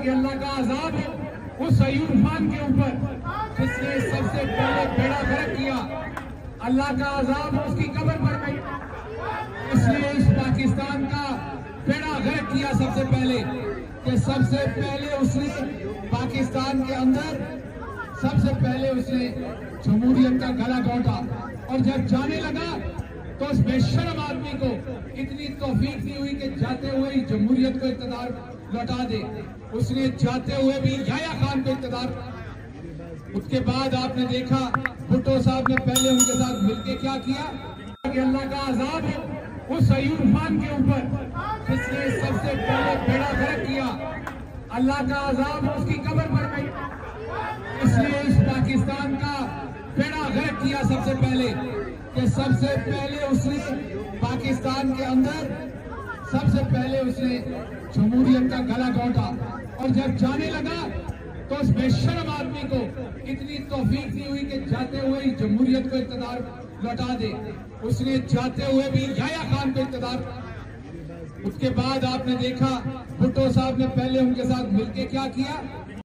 कि अल्लाह का अजाब हो उस अयूब खान के ऊपर जिसने सबसे पहले बेड़ा गर्क किया। अल्लाह का अजाब हो उसकी कब्र पर गई, इसलिए इस पाकिस्तान का बेड़ा गर्क किया सबसे पहले कि सबसे पहले उसने पाकिस्तान के अंदर सबसे पहले उसने जमहूरियत का गला घोंटा। और जब जाने लगा तो उस बेशर्म आदमी को इतनी तौफीक नहीं हुई कि जाते हुए ही जमहूरियत को इक़्तिदार लौटा दे। उसने जाते हुए भी याह्या खान को इक़्तिदार। उसके बाद आपने देखा भुट्टो साहब ने पहले उनके साथ मिलकर क्या किया कि अल्लाह का अजाब हो उस अयूब खान के ऊपर जिसने सबसे पहले बेड़ा गर्क किया। अल्लाह का अजाब हो उसकी कब्र पर गई, इसलिए इस पाकिस्तान का बेड़ा गर्क किया सबसे पहले कि सबसे पहले उसने पाकिस्तान के अंदर सबसे पहले उसने जमहूरियत का गला घोंटा। और जब जाने लगा तो उस बेशर्म आदमी को इतनी तौफीक नहीं हुई कि जाते हुए ही जमहूरियत को इक़्तिदार लौटा दे। उसने जाते हुए भी याह्या खान को इक़्तिदार। उसके बाद आपने देखा भुट्टो साहब ने पहले उनके साथ मिलकर क्या किया